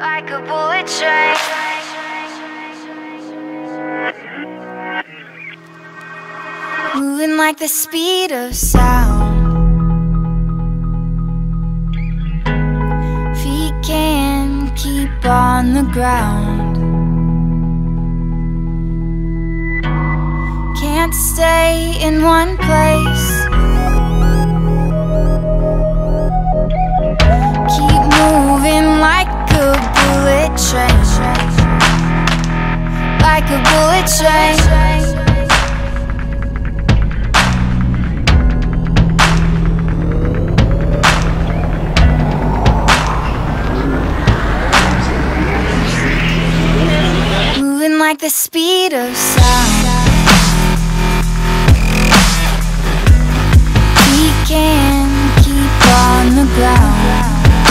like a bullet train. Moving like the speed of sound. Feet can't keep on the ground. Can't stay in one place. Keep moving like a bullet train. Like a bullet train. Moving like the speed of sound. We can't keep on the ground.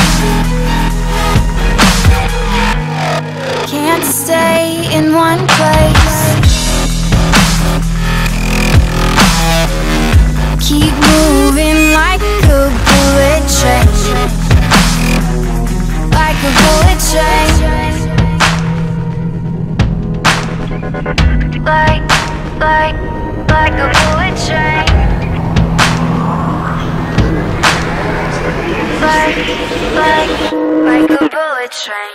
Can't stay in one place. Keep moving like a bullet train. Like a bullet train. Like a bullet train. Like a bullet train.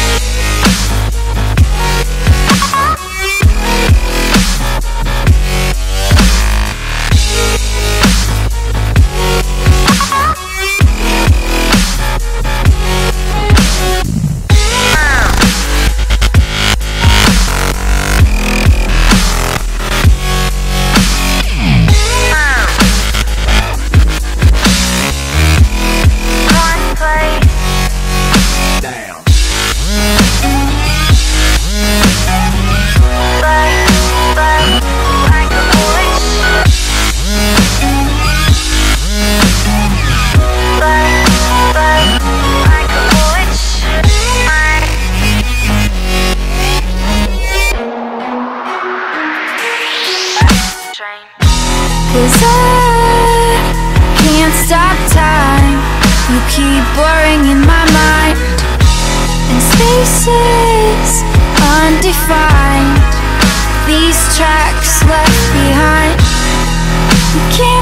Cause I can't stop time. You keep blurring in my mind, and spaces undefined. These tracks left behind. You can't